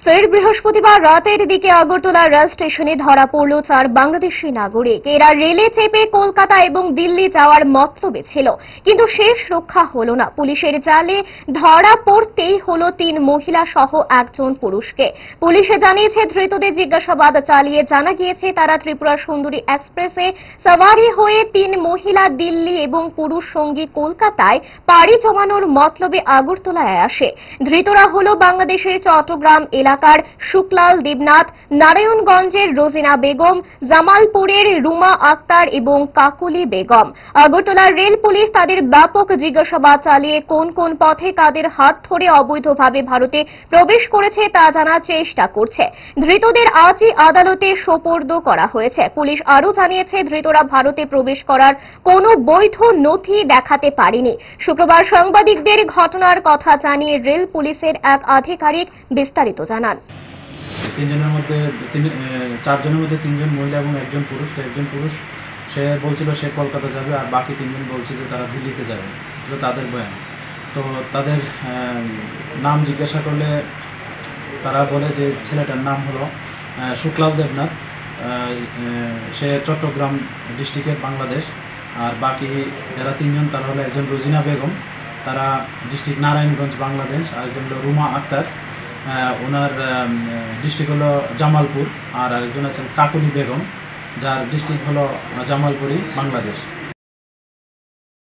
ফের বৃহস্পতিবার রাতের দিকে আগরতলা রেল স্টেশনে ধরা পড়ল 4 বাংলাদেশি নাগরিক। এরা রেলে চেপে কলকাতা এবং দিল্লি যাওয়ার মতলবে ছিল, কিন্তু শেষ রক্ষা হল না। পুলিশের জালে ধরা পড়তেই হল 3 মহিলা সহ একজন পুরুষকে। পুলিশে জানিয়েছে, ধৃতদের জিজ্ঞাসাবাদ চালিয়ে জানা গিয়েছে তারা ত্রিপুরা সুন্দরী এক্সপ্রেসে সওয়ারি হয়ে 3 মহিলা দিল্লি এবং পুরুষ সঙ্গী কলকাতায় পাড়ি জমানোর মতলবে আগরতলায় আসে। ধৃতরা হল বাংলাদেশের চট্টগ্রাম এলাকার শুক্লাল দেবনাথ, নারায়ণগঞ্জের রোজিনা বেগম, জামালপুরের রুমা আক্তার এবং কাকুলি বেগম। আগরতলা রেল পুলিশ তাদের ব্যাপক জিজ্ঞাসাবাদ চালিয়ে কোন কোন পথে কাদের হাত ধরে অবৈধভাবে ভারতে প্রবেশ করেছে তা জানার চেষ্টা করছে। ধৃতদের আজই আদালতে সোপর্দ করা হয়েছে। পুলিশ আরও জানিয়েছে, ধৃতরা ভারতে প্রবেশ করার কোনো বৈধ নথি দেখাতে পারেনি। শুক্রবার সাংবাদিকদের ঘটনার কথা জানিয়ে রেল পুলিশের এক আধিকারিক বিস্তারিত জানান। 3 জনের মধ্যে 4 জনের মধ্যে 3 জন মহিলা এবং একজন পুরুষ। তো একজন পুরুষ সে বলছিল সে কলকাতা যাবে, আর বাকি 3 জন বলছে যে তারা দিল্লিতে যাবে। তো তাদের বয়ান, তো তাদের নাম জিজ্ঞাসা করলে তারা বলে যে ছেলেটার নাম হলো শুক্লাল দেবনাথ, সে চট্টগ্রাম ডিস্ট্রিক্টের বাংলাদেশ। আর বাকি যারা 3 জন তারা হলো একজন রোজিনা বেগম, তারা ডিস্ট্রিক্ট নারায়ণগঞ্জ বাংলাদেশ, আর একজন হলো রুমা আক্তার, ওনার ডিস্ট্রিক্ট হলো জামালপুর, আর আরেকজন আছেন কাকুলি বেগম, যার ডিস্ট্রিক্ট হলো জামালপুরি বাংলাদেশ।